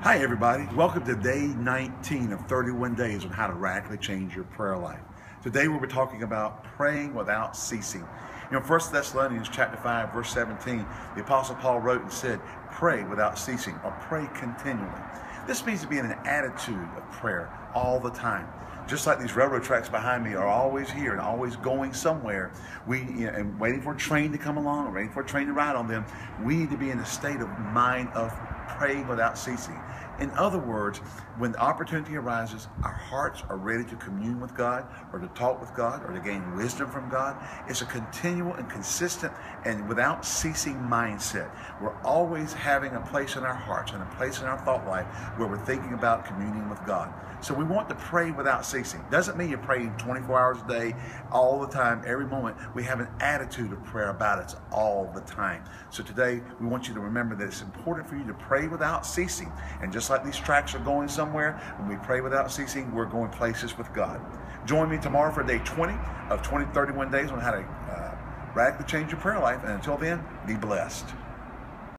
Hi everybody, welcome to day 19 of 31 days on how to radically change your prayer life. Today we'll be talking about praying without ceasing. You know, 1 Thessalonians chapter 5 verse 17, the Apostle Paul wrote and said, pray without ceasing, or pray continually. This means to be in an attitude of prayer all the time. Just like these railroad tracks behind me are always here and always going somewhere, and waiting for a train to come along, or waiting for a train to ride on them, we need to be in a state of mind of praying without ceasing. In other words, when the opportunity arises, our hearts are ready to commune with God, or to talk with God, or to gain wisdom from God. It's a continual and consistent and without ceasing mindset. We're always having a place in our hearts and a place in our thought life where we're thinking about communing with God. So we want to pray without ceasing. Doesn't mean you're praying 24 hours a day, all the time, every moment. We have an attitude of prayer about it all the time. So today, we want you to remember that it's important for you to pray without ceasing. And just like these tracks are going somewhere, when we pray without ceasing, we're going places with God. Join me tomorrow for day 20 of 31 days on how to radically change your prayer life. And until then, be blessed.